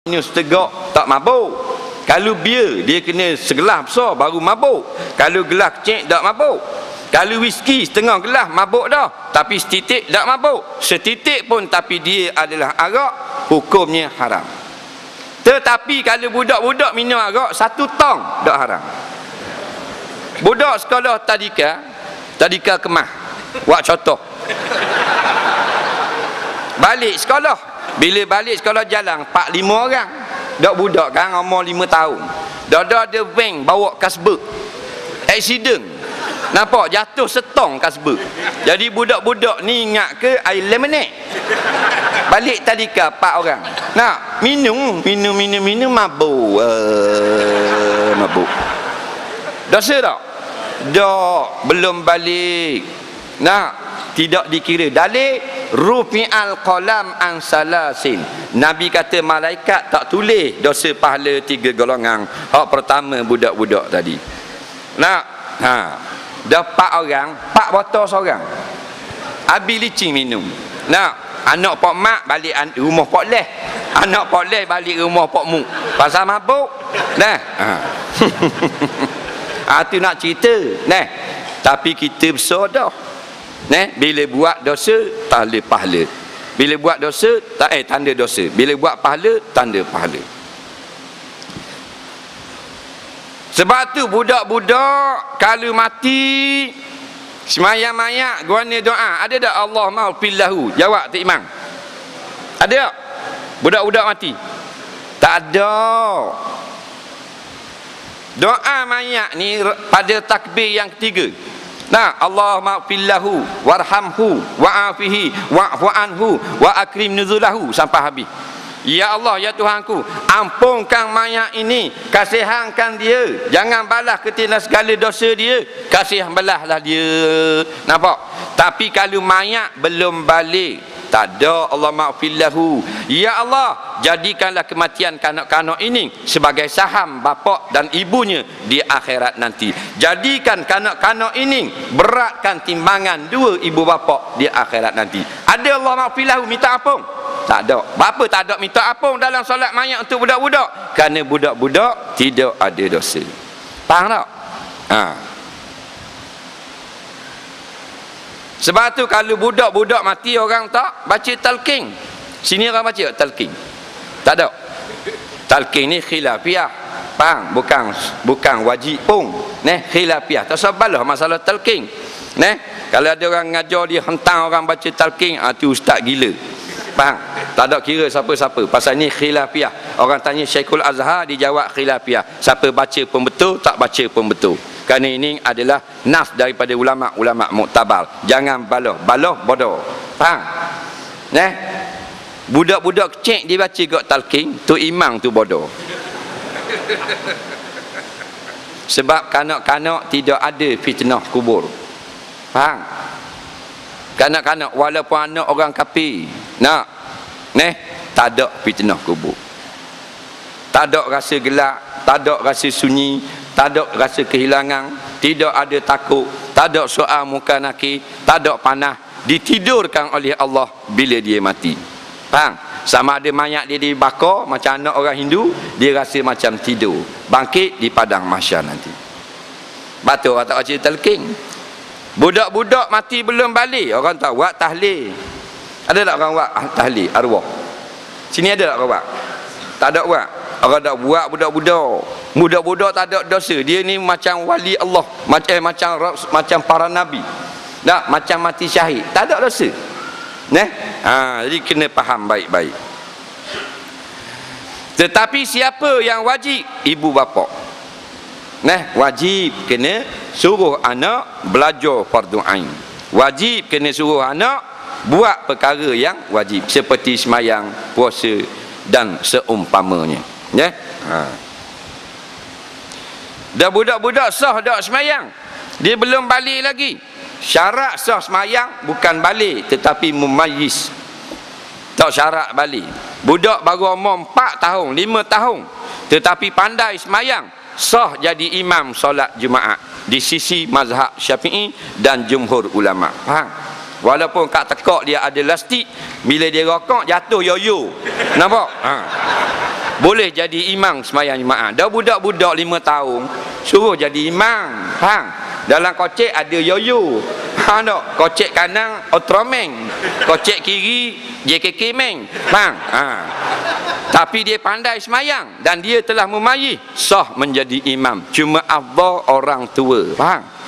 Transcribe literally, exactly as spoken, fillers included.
minum setegak tak mabuk. Kalau bia dia kena segelas besar baru mabuk. Kalau gelas kecil tak mabuk. Kalau whisky setengah gelas mabuk dah, tapi setitik tak mabuk. Setitik pun tapi dia adalah arak, hukumnya haram. Tetapi kalau budak-budak minum arak satu tong tak haram. Budak sekolah tadika, tadika kemah, buat contoh. Balik sekolah. Bila balik sekolah jalan empat lima orang. Dak budak kan umur lima tahun. Dah dah ada van bawa kasbek. Accident. Nampak jatuh setong kasbek. Jadi budak-budak ni ingat ke air lemonade. Balik tadika empat orang. Nak minum, minum minum minum mabuk. Uh, mabuk. Dosa tak? Dak, belum balik. Nak tidak dikira. Dalil rufi'al qalam an salasin. Nabi kata malaikat tak tulis dosa pahala tiga golongan. Hak pertama budak-budak tadi. Nak, ha, dah empat orang, empat botol seorang. Habis licin minum. Nak, anak pak mak balik rumah pak leh. Anak pak leh balik rumah pak mu. Pasal mabuk. Nah. Ha. Ah tu nak cerita. Nah. Tapi kita besar dah. Nah, bila buat dosa tanda pahala. Bila buat dosa tak eh tanda dosa. Bila buat pahala tanda pahala. Sebab tu budak-budak kalau mati semayang-mayak guana doa. Ada tak Allah maghfirlahu? Jawab Tok Imam. Ada tak? Budak-budak mati? Tak ada. Doa mayat ni pada takbir yang ketiga. Nah, Allah maghfirlahu warhamhu wa'afihi wa'fu anhu wa akrim nuzulahu sampai habis. Ya Allah, ya Tuhanku, ampunkan mayat ini, kasihankan dia, jangan balas ketina segala dosa dia, kasih balaslah dia. Nampak? Tapi kalau mayat belum balik, tak ada Allah maghfirlahu. Ya Allah, jadikanlah kematian kanak-kanak ini sebagai saham bapak dan ibunya di akhirat nanti. Jadikan kanak-kanak ini beratkan timbangan dua ibu bapak di akhirat nanti. Ada Allah maghfirlahu minta ampun? Tak ada. Bapa tak ada minta ampun dalam solat mayat untuk budak-budak? Kerana budak-budak tidak ada dosa. Faham tak? Ha. Sebab tu kalau budak-budak mati orang tak baca talqin. Sini orang baca talqin. Tak ada. Talqin ni khilafiyah. Faham? Bukan bukan wajib pun. Neh, khilafiyah. Tak sabarlah masalah talqin. Neh, kalau ada orang ngajar dia hentang orang baca talqin, ah tu ustaz gila. Faham? Tak ada kira siapa-siapa. Pasal ni khilafiyah. Orang tanya Syekhul Azhar, dia jawab khilafiyah. Siapa baca pun betul, tak baca pun betul. Kerana ini adalah nas daripada ulama-ulama muktabar. Jangan baloh, baloh bodoh. Faham? Nah, budak-budak kecil dia baca gak talqin, tu imam tu bodoh. Sebab kanak-kanak tidak ada fitnah kubur. Faham? Kanak-kanak walaupun anak orang kafir, nak, neh, tak ada fitnah kubur. Tak ada rasa gelap, tak ada rasa sunyi, tak ada rasa kehilangan, tidak ada takut, tak ada soal muka nakir, tak ada panah, ditidurkan oleh Allah bila dia mati. Faham? Sama ada mayat dia dibakar macam anak orang Hindu, dia rasa macam tidur, bangkit di padang mahsyar nanti. Batu orang tak baca talqin. Budak-budak mati belum balik, orang tahu buat tahlil. Ada tak orang buat tahlil arwah? Sini ada tak orang buat? Tak ada buat. Orang tak buat budak-budak. Budak-budak tak ada dosa. Dia ni macam wali Allah, macam eh, macam macam para nabi. Tak, macam mati syahid. Tak ada dosa. Neh? Ha, jadi kena faham baik-baik. Tetapi siapa yang wajib? Ibu bapa. Neh, wajib kena suruh anak belajar fardu ain. Wajib kena suruh anak buat perkara yang wajib seperti semayang, puasa dan seumpamanya. Ya. Ha. Dah budak-budak sah dak semayang, dia belum balik lagi. Syarat sah semayang bukan balik tetapi mumayyiz. Tak syarat balik. Budak baru umur empat tahun, lima tahun tetapi pandai semayang, sah jadi imam solat Jumaat di sisi mazhab Syafi'i dan jumhur ulama. Faham? Walaupun kat tekak dia ada lastik, bila dia rokok jatuh yo-yo. Nampak? Ha. boleh jadi imam sembahyang jemaah. Dah budak-budak lima tahun suruh jadi imam. Faham? Dalam kocek ada yoyo. Faham tak? Kocek kanan Ultraman, kocek kiri J K K Meng. Faham? Ha. Tapi dia pandai sembahyang dan dia telah memayih, sah menjadi imam. Cuma afdal orang tua. Faham?